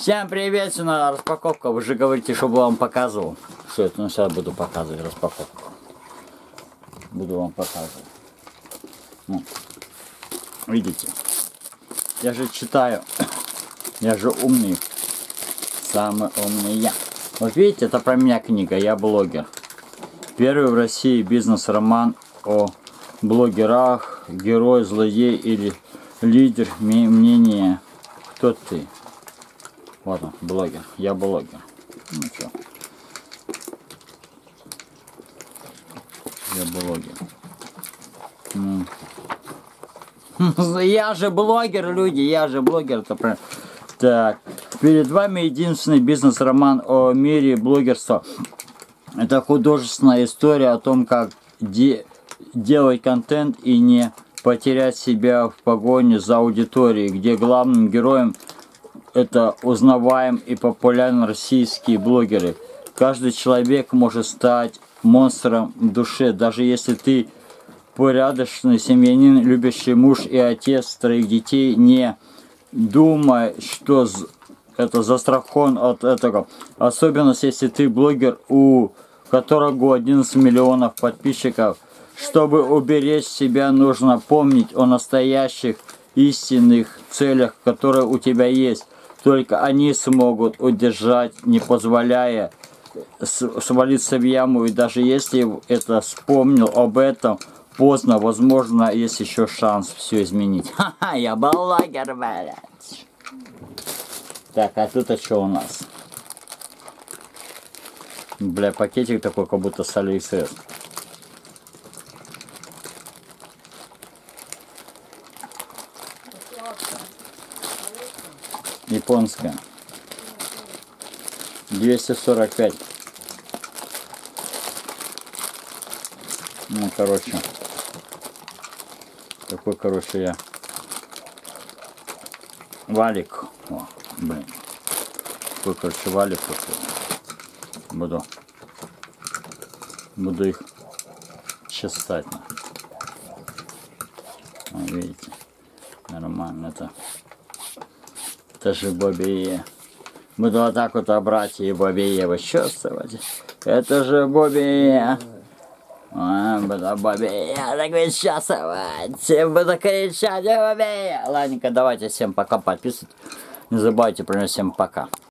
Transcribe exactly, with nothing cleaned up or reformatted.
Всем привет, на распаковка. Вы же говорите, чтобы вам показывал. Все это, ну сейчас буду показывать распаковку. Буду вам показывать. Ну, видите? Я же читаю. Я же умный. Самый умный я. Вот видите, это про меня книга. Я блогер. Первый в России бизнес-роман о блогерах, герой, злодей или лидер. Мнение. Кто ты? Вот он, блогер. Я блогер. Ну что? Я блогер. Mm. Я же блогер, люди. Я же блогер. -то прям... Так. Перед вами единственный бизнес-роман о мире блогерства. Это художественная история о том, как де делать контент и не потерять себя в погоне за аудиторией, где главным героем это узнаваем и популярны российские блогеры. Каждый человек может стать монстром в душе, даже если ты порядочный семьянин, любящий муж и отец троих детей, не думай, что это застрахован от этого. Особенно если ты блогер, у которого одиннадцать миллионов подписчиков. Чтобы уберечь себя, нужно помнить о настоящих истинных целях, которые у тебя есть. Только они смогут удержать, не позволяя свалиться в яму. И даже если это вспомнил об этом, поздно, возможно, есть еще шанс все изменить. Ха-ха, я блогер, блядь. Так, а тут а что у нас? Бля, пакетик такой, как будто с Алиэкспресс. Японская. двести сорок пять. Ну, короче. Такой, короче, я. Валик. О, блин. Такой, короче, валик. Буду. Буду их чесать. О, видите. Нормально это. Это же Бобби. Буду вот так вот брать и Бобби вычесывать. Это же Бобби. А, буду Бобби так вычесывать. Буду кричать Бобби. Ладненько, давайте всем пока. Подписывайтесь. Не забывайте про меня. Всем пока.